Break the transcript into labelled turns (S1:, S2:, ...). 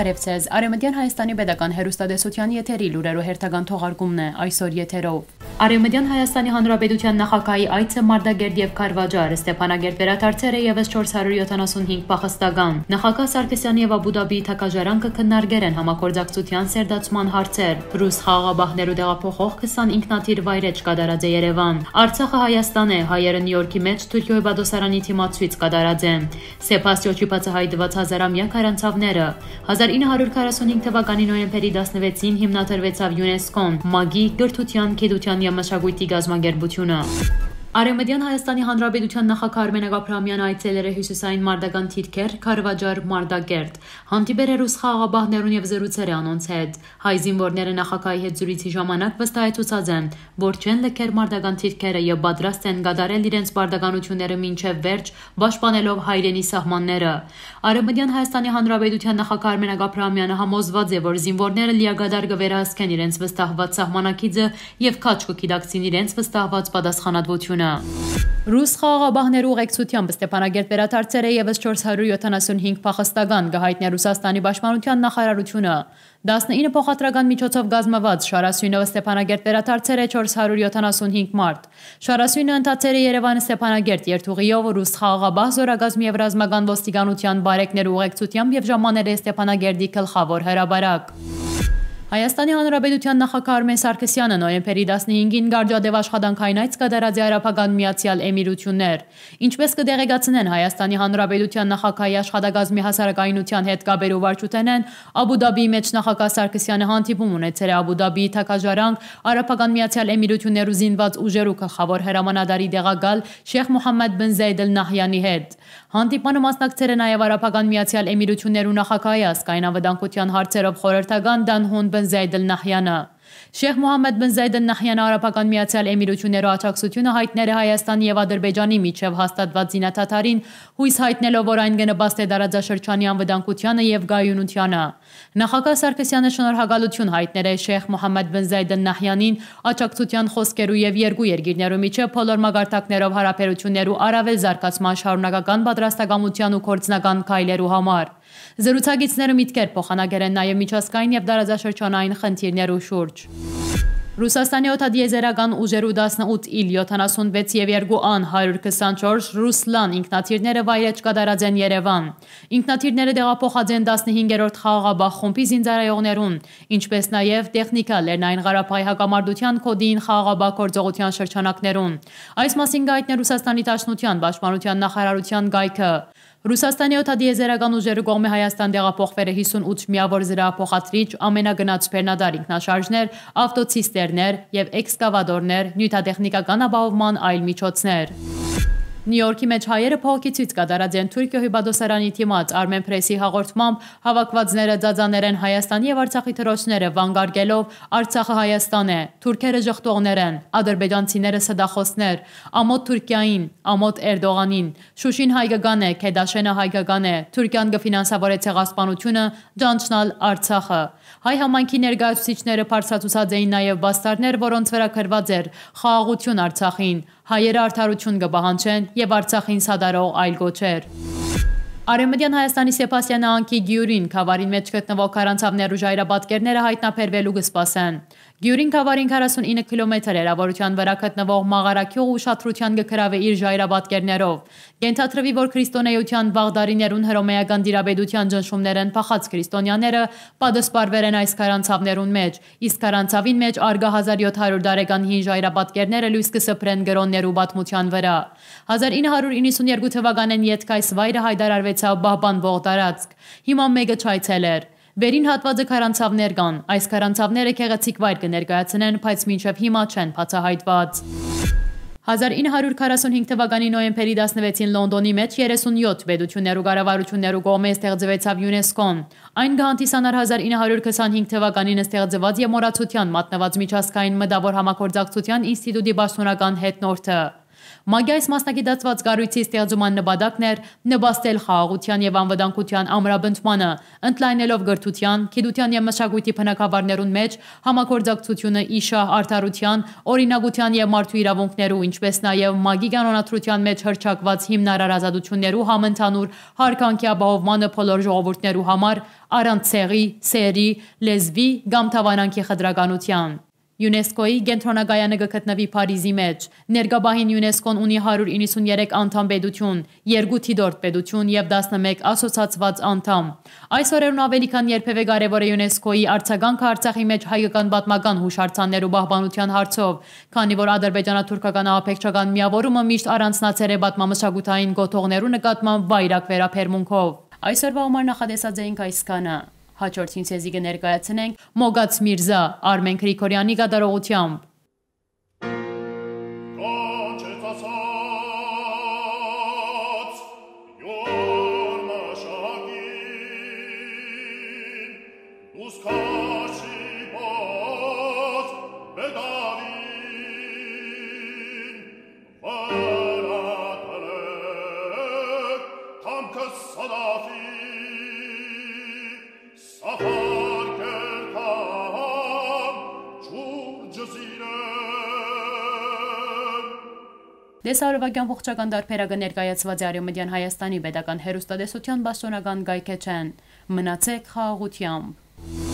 S1: Բարև ձեզ, Արևմտյան Հայաստանի Պետական հեռուստատեսության եթերի լուրերու հերթական թողարկումն է այսօր եթերով։ Արևմտյան Հայաստանի Հանրապետության նախագահի այցը Մարտակերտ եւ Քարվաճար, Ստեփանագերտ վերադարձերը եւս 475 փախստական։ Նախագահ Սարգսյանի եւ Աբու Դաբիի թագաժարանքը քննարկել են համագործակցության սերտացման հարցեր։ Ռուս խաղաղաբահներու տեղափոխող 20 ինքնաթիռ վայրեջ կատարած է Երևան։ Արցախը Հայաստան է, հայերը Նյու Յորքի մեջ Թուրքիոյի Բադոսարանի թիմացույց կատարած են։ Սեփաստիոչի բացահայտված հազարամյա քարանցավները 1945 թվականի նոյեմբերի 16-ին հիմնադրվեցավ ՅՈՒՆԵՍԿՕ-ն, ՄԱԳ-ի կրթության, գիտության եւ մշակույթի գազագերբությունը։ Արևմտյան Հայաստանի Հանրապետության նախագահ Արմեն Աբրահամյանը այցելել է հյուսիսային մարտական թիրքեր Քարվաճար Մարտակերտ։ Հանդիպել է ռուս խաղաղաբահներուն եւ զրուցել է անոնց հետ։ Հայ զինվորները նախագահի հետ զրույցի ժամանակ վստահեցուցած են, որ չեն լքեր մարտական թիրքերը եւ պատրաստ են կատարել իրենց պարտականությունները մինչեւ վերջ, պաշտպանելով հայրենի սահմանները։ Արևմտյան Հայաստանի Հանրապետության նախագահ Արմեն Աբրահամյանը համոզված է, որ զինվորները լիակատար կվերահսկեն իրենց վստահված սահմանակիցը եւ քաչ կգիտակցին իրենց վստահված պատասխանատվությունը։ Ռուս խաղաղաբահներու ուղեկցությամբ Ստեփանագերտ վերադարձել է եւս 475 փախստական, կհայտնի Ռուսաստանի պաշտպանության նախարարությունը։ 19 փոխադրական միջոցով գազմված Շարասյունովը Ստեփանագերտ վերադարձել է 475 մարտ։ Շարասյունը ընթացել է Երևան Ստեփանագերտ երթուղիով ռուս խաղաղաբահ զորագազմի եւ ռազմական ոստիկանության բարեկներու ուղեկցությամբ եւ ժամանել է Ստեփանագերտի գլխավոր հրաբարակ։ Հայաստանի Հանրապետության նախագահ Արմեն Սարգսյանը նոյեմբերի 15-ին Գարջադեվ աշխատանքային այց կատարած է Արաբական Միացյալ Էմիրություններ։ Ինչպես կդեղեկացնեն Հայաստանի Հանրապետության նախագահի աշխատակազմի հասարակայնության հետ կապերու վարչութենեն, Աբու Դաբիի մեջ նախագահ Սարգսյանը հանդիպում ունեցել է Աբու Դաբիի թագաժարանք Արաբական Միացյալ Էմիրություններու զինված ուժերու գլխավոր հրամանատարի դեղակալ Շեյխ Մոհամմեդ բն Զայեդ Ալ Նահյանի հետ։ Հանդիպանը մասնակցել է նաև Արաբական Միացյալ Էմիրություններու նախագահի ազգային անվտանգության հարցերով խորհրդական Դանհուն բն Զայեդ Ալ Նահյանը։ Շեյխ Մոհամմեդ բն Զայեդ Ալ Նահյանը Արաբական Միացյալ Էմիրություններու աջակցությունը հայտնել է Հայաստանի եւ Ադրբեջանի միջև հաստատված զինաթաթարին, հույս հայտնելով, որ այն կնպաստի տարածաշրջանի անվտանգությանը եւ գայունությանը։ Նախագահ Սարգսյանը շնորհակալություն հայտնել է Շեյխ Մոհամմեդ բն Զայեդ Ալ Նահյանին աջակցության խոսքերու եւ երկու երկիրներու միջև բոլոր մագարտակներով հարաբերություններու առավել զարգացման շարունակական պատրաստակամության ու գործնական քայլերու համար։ Զրուցակիցները միտքեր փոխանակել են նաև միջազգային եւ տարածաշրջանային խնդիրներու շուրջ։ Ռուսաստանի օդատիեզերական ուժերու 18 Il-76 եւ 2 An-124 Ռուսլան ինքնաթիռները վայրեջ կատարած են Երևան։ Ինքնաթիռները տեղափոխած են 15-րդ խաղաղաբահ խումբի զինծառայողներուն, ինչպես նաև տեխնիկա Լեռնային Ղարաբաղի հակամարտության կոդին խաղաղաբահ գործողության շրջանակներուն։ Այս մասին գայթն է Ռուսաստանի Դաշնության պաշտպանության նախարարության գայքը։ Ռուսաստանի օդատիեզերական ուժերը կողմի Հայաստան տեղափոխվել է 58 միավոր զրահափոխադրիչ, ամենագնաց բեռնադար ինքնաշարժներ, ավտոցիստերներ եւ էքսկավադորներ, նյութատեխնիկական ապահովման այլ միջոցներ։ Նյու Յորքի մեջ հայերը փողոքի ցույց կատարած են Թուրքիոյի Բադոսարանի թիմած Armen Press-ի հաղորդմամբ հավաքվածները ծածանել են Հայաստանի եւ Արցախի թռոչները վանգարկելով Արցախը Հայաստան է, թուրքերը ժխտողներ են, ադրբեջանցիները սդախոսներ, ամոթ Թուրքիային, ամոթ Էրդողանին, Շուշին հայկական է, Քեդաշենը հայկական է, Թուրքիան կֆինանսավորե ցեղասպանությունը, ճանչնալ Արցախը։ Հայ համայնքի ներկայացուցիչները բարձրացուցած էին նաև բաստարներ, որոնց վրա գրված էր խաղաղություն Արցախին, հայերը արդարություն կպահանջեն եւ Արցախին սադարող այլ գոչեր։ Արևմտյան Հայաստանի Սեփաստիան անկի Գյուրին Քավարին մեջ գտնվող քարանցավներու ժայռապատկերները հայտնաբերվելու կսպասեն։ Գյուրին Քավարին 49 կիլոմետր հեռավորության վրա գտնվող մաղարակյուղ ուշադրության կգրավի իր ժայռապատկերներով։ Կենթադրվի, որ քրիստոնեության վաղդարիներուն հռոմեական դիրաբեդության ճնշումներ են փախած քրիստոնյաները պատասպարվել են այս քարանցավներուն մեջ, իսկ քարանցավին մեջ արգա 1700 տարեկան հին ժայռապատկերները լույս կսփրեն գրոններու պատմության վրա։ 1992 թվականին յետք այս վայրը հայտարարվեցավ պահպանվող տարածք։ Հիմա մեկը չայցելեր։ Վերին հատվածը քարանցավներ կան։ Այս քարանցավները գեղեցիկ վայր կներկայացնեն, բայց մինչև հիմա չեն բացահայտված։ 1945 թվականի նոյեմբերի 16-ին Լոնդոնի մեջ 37 պետություններու կառավարություններու կողմէ ստեղծվեցավ ՅՈՒՆԵՍԿՕ-ն։ Այն կհանդիսանար 1925 թվականին ստեղծված եւ մոռացության մատնված միջազգային մտավոր համագործակցության ինստիտուտի պաշտոնական հետնորդը։ Մագիայից մասնագիտացված կառույցի ստեղծման նպատակն էր նպաստել խաղաղության եւ անվտանգության ամրապնդմանը, ընդլայնելով գրթության, գիտության եւ մշակույթի բնագավառներուն մեջ համագործակցությունը իշահ արդարության, օրինագության եւ մարդու իրավունքներու, ինչպես նաեւ մագի կանոնադրության մեջ հռչակված հիմնարար ազատություններու համընդհանուր հարգանքի ապահովմանը բոլոր ժողովուրդներու համար առանց ցեղի, սերի, լեզվի կամ թավանանքի խտրականության։ ՅՈՒՆԵՍԿՕ-ի կենտրոնակայանը կգտնվի Փարիզի մեջ։ Ներկաբահին ՅՈՒՆԵՍԿՕ-ն ունի 193 անդամ պետություն, 2 թիդորդ պետություն եւ 11 ասոցացված անդամ։ Այս օրերուն ավելի քան երբևէ կարևոր է ՅՈՒՆԵՍԿՕ-ի արձագանքը Արցախի մեջ հայկական պատմական հուշարձաններու պահպանության հարցով, քանի որ ադրբեջանա-թուրքական ահաբեկչական միավորումը միշտ առանձնացել է պատմամշակութային գոթողներու նկատմամբ վայրագ վերաբերմունքով։ Այսօրվա համար նախադեсած էինք այսքանը։ Հաջորդին ցեզի կներկայացնենք Մոգաց Միրզա Արմեն Գրիգորյանի կատարողությամբ։ Դեսարովագյան ողջական դարբերակը ներկայացված է Արևմտյան Հայաստանի պետական հեռուստատեսության պաշտոնական կայքէջեն։ Մնացեք խաղաղությամբ։